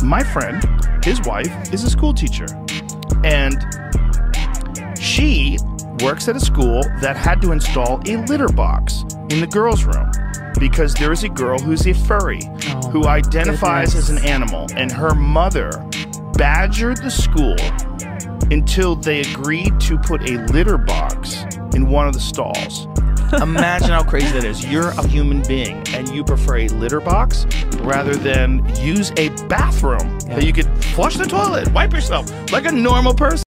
my friend, his wife, is a school teacher. And she works at a school that had to install a litter box in the girls' room because there is a girl who's a furry who identifies as an animal, and her mother badgered the school until they agreed to put a litter box in one of the stalls. Imagine how crazy that is. You're a human being and you prefer a litter box rather than use a bathroom that you could flush the toilet, wipe yourself like a normal person.